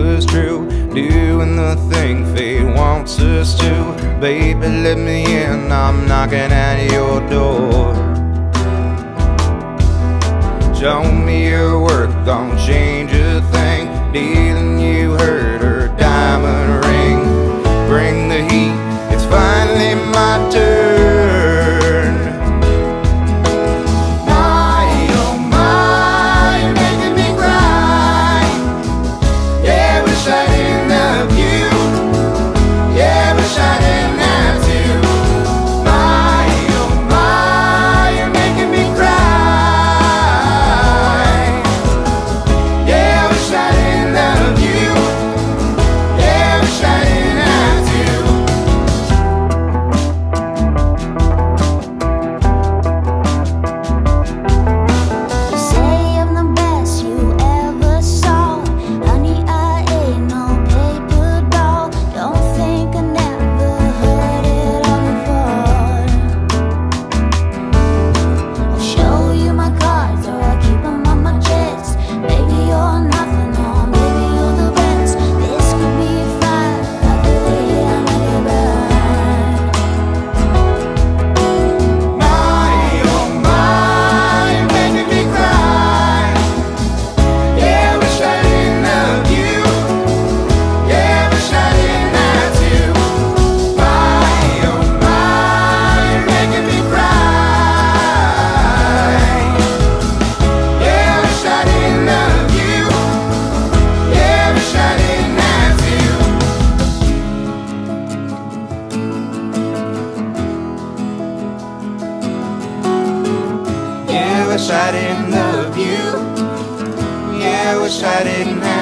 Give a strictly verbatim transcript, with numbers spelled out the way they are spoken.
was true, doing the thing fate wants us to. Baby, let me in, I'm knocking at your door. Show me your work, don't change a thing. Dealing you hurt her diamond ring. Bring the heat, it's finally my turn. My, oh my, you're making me cry. Yeah, wish I didn't love you. Yeah, wish I didn't have to. My, oh my, you're making me cry. Yeah, wish I didn't love you. Yeah, wish I didn't have to. You say I'm the best you ever saw. Honey, I ain't no paper doll. Don't think I never heard it all before. I'll show you my cards or I'll keep them on my chest. Baby, you're nothing, no, baby, you're the best. This could be a fire, I feel it, I make it burn. My, oh my, you're making me cry. Yeah, wish I didn't love you. Yeah, wish I didn't have to. My, oh my, you're making me cry. Yeah, wish I didn't love you. Yeah, wish I didn't have to. Yeah, wish I didn't love you. Yeah, wish I didn't have